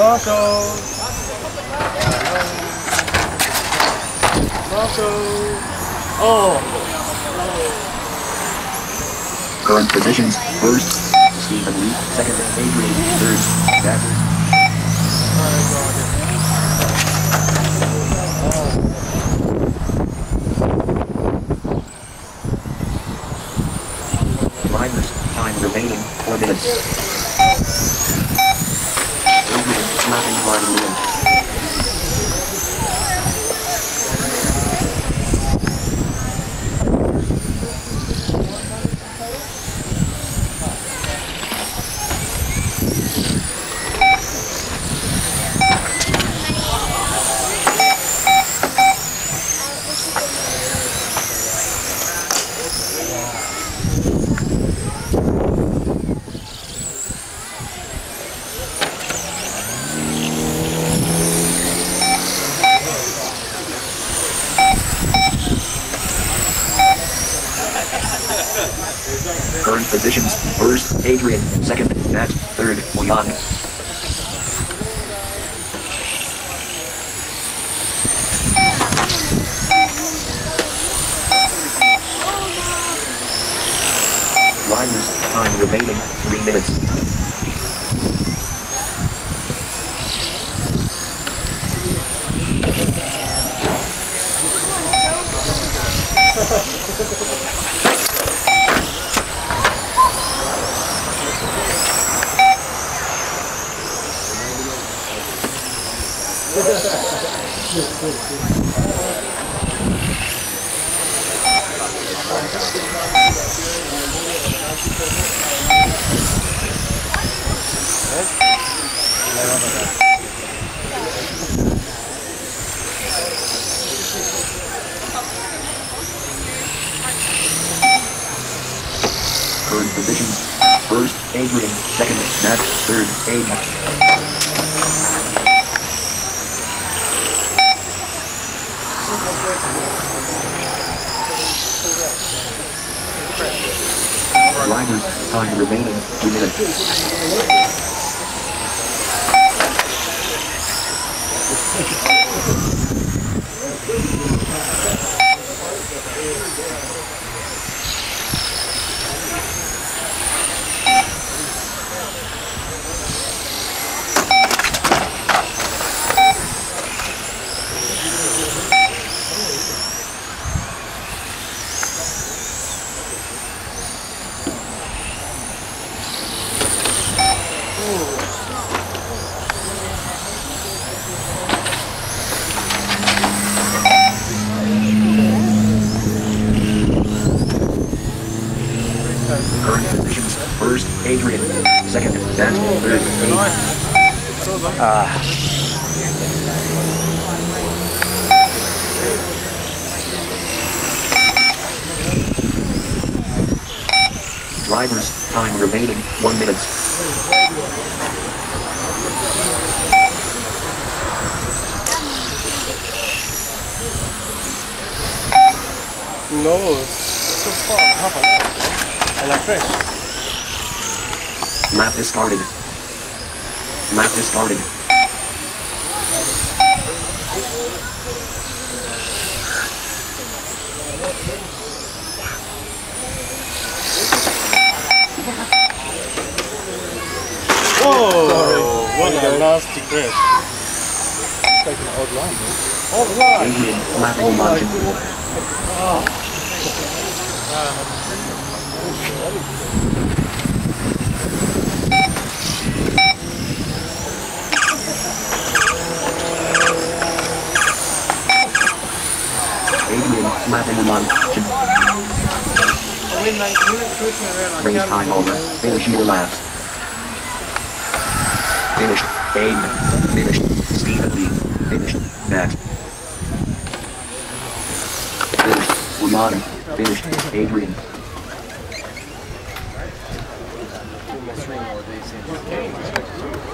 Current positions: first, Stephen Lee; second, Adrian; third, Batters. Liners, time remaining 4 minutes. Adrian, slapping hard wheel. Current positions: first, Adrian; second, Matt; third, Boyan. Liners, time remaining 3 minutes. Current positions: first, Adrian; second, Matt; third, Aiden. Liners, time remaining 2 minutes. Current positions: first, Adrian; second, Matt; third, Aiden. Drivers, time remaining 1 minute. No, it's so far, half an hour. And I'm fresh. Lap is started. Lap is started. Whoa! What a nasty crash. It's taking an odd line. Odd line. Adrian, lapping margin. Adrian, lapping margin. Race time over. Finish your laps. Finished. Aiden. Finished. Stephen Lee. Finished. Matt. Finished. Boyan. Finished. Adrian. Almost 3 more days in.